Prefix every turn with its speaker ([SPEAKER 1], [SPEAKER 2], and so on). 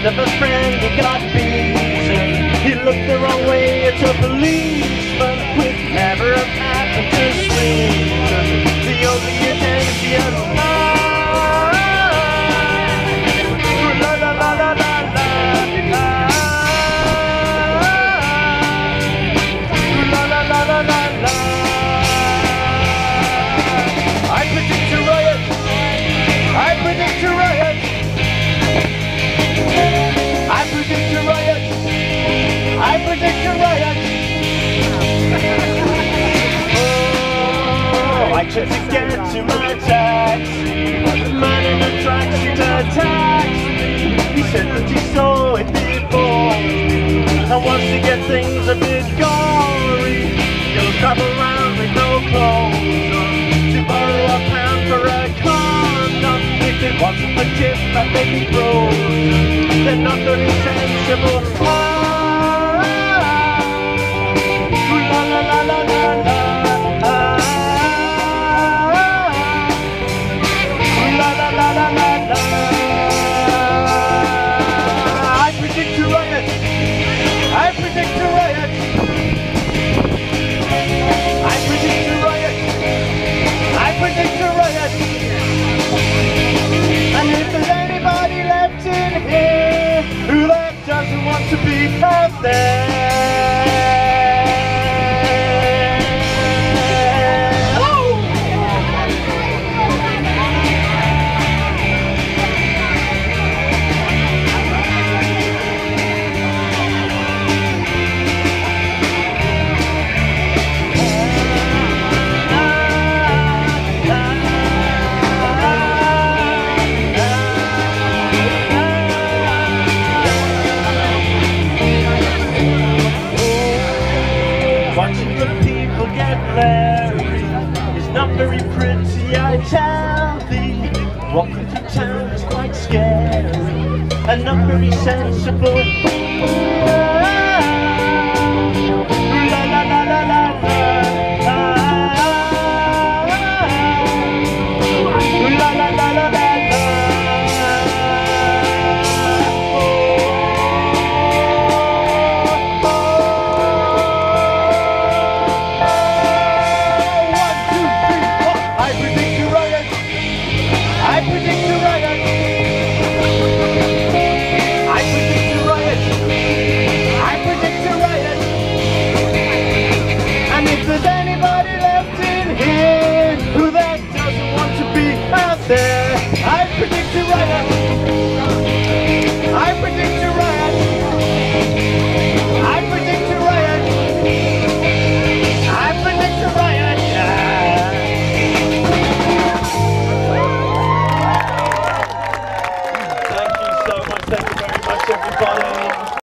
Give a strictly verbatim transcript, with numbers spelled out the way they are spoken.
[SPEAKER 1] of a friend who got beaten. He looked the wrong way at a policeman, which never have happened to Sweden. The only identity of love. La la la la la la la. La la la la la la. I predict a riot. I predict a riot. I predict a riot. I predict a riot. Oh, I tried to get to my taxi. The man in the tracksuit attacked me. He said that he saw it before and wants to get things a bit gory. He'll travel around with no clothes on to borrow a pound for a condom. If it wasn't the gift that made me frozen, then not very sensible. Ah, la la la la la la. La la la la la la. I predict a riot. I predict a riot. I predict a riot. I predict a riot. And if there's anybody left in here who that doesn't want to be out there. Watching the people get married is not very pretty, I tell thee. Walking through town is quite scary and not very sensible. La la la la la la. La la la la la. I predict a riot. I predict a riot. I predict a riot. And if there's anybody left in here who that doesn't want to be out there, I predict